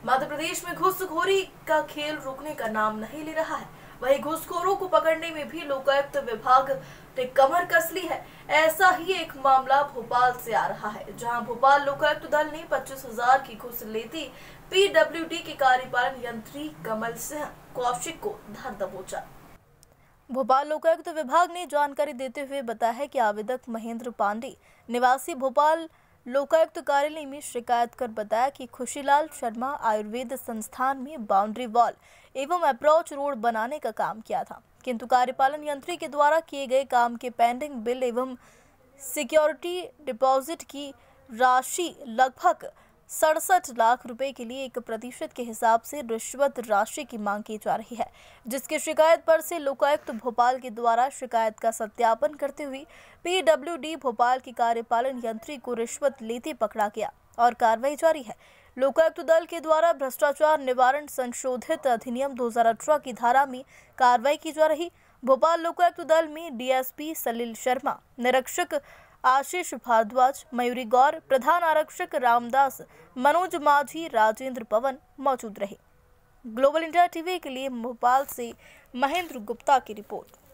मध्य प्रदेश में घूसखोरी का खेल रुकने का नाम नहीं ले रहा है। वहीं घूसखोरों को पकड़ने में भी लोकायुक्त विभाग ने कमर कस ली है। ऐसा ही एक मामला भोपाल से आ रहा है, जहां भोपाल लोकायुक्त दल ने 25,000 की घूस लेती पीडब्ल्यूडी के कार्यपालन यंत्री कमल सिंह कौशिक को धर दबोचा। भोपाल लोकायुक्त विभाग ने जानकारी देते हुए बताया है कि आवेदक महेंद्र पांडे निवासी भोपाल लोकायुक्त कार्यालय में शिकायत कर बताया कि खुशीलाल शर्मा आयुर्वेद संस्थान में बाउंड्री वॉल एवं अप्रोच रोड बनाने का काम किया था, किंतु कार्यपालन यंत्री के द्वारा किए गए काम के पेंडिंग बिल एवं सिक्योरिटी डिपॉजिट की राशि लगभग 67 लाख रुपए के लिए 1% के हिसाब से रिश्वत राशि की मांग की जा रही है, जिसकी शिकायत पर से लोकायुक्त भोपाल के द्वारा शिकायत का सत्यापन करते हुए पीडब्ल्यूडी भोपाल के कार्यपालन यंत्री को रिश्वत लेते पकड़ा गया और कार्रवाई जारी है। लोकायुक्त दल के द्वारा भ्रष्टाचार निवारण संशोधित अधिनियम 2018 की धारा में कार्रवाई की जा रही। भोपाल लोकायुक्त दल में डीएसपी सलिल शर्मा, निरीक्षक आशीष भारद्वाज, मयूरी गौर, प्रधान आरक्षक रामदास, मनोज माझी, राजेंद्र पवन मौजूद रहे। ग्लोबल इंडिया टीवी के लिए भोपाल से महेंद्र गुप्ता की रिपोर्ट।